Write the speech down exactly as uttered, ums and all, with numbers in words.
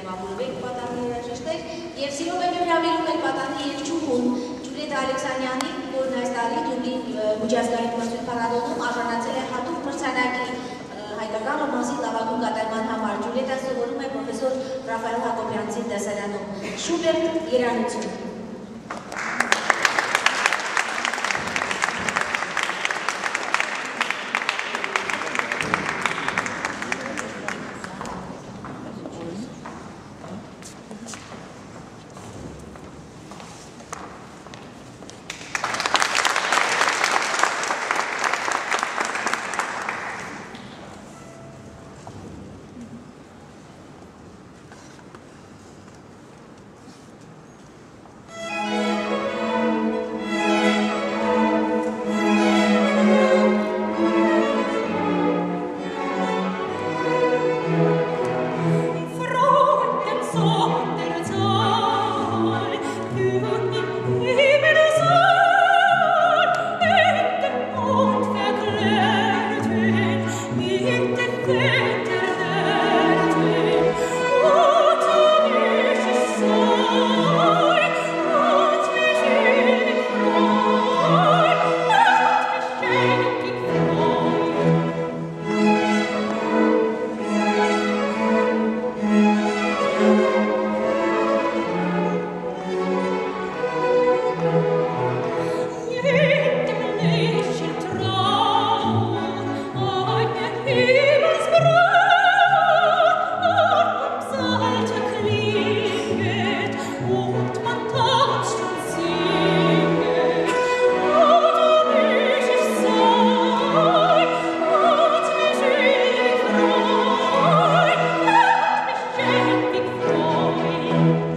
դիմավորվեք պատանի երաժիշտներ և սիրով եմ հրավիրում մեր պատանի երգչուհուն Ջուլիետա Ալեքսանյանի, որն այս տարի Գյումրի միջազգային մրցույթ փառատոնում արժանացել է հատուկ մրցանակի հայկական ռոմանսի լավագույն կատարման համար։ Ջուլիետան սովորում է պրոֆեսոր Ռաֆայել Հակոբյանցի դասարանում։ Շուբերտ երանություն։ Thank you.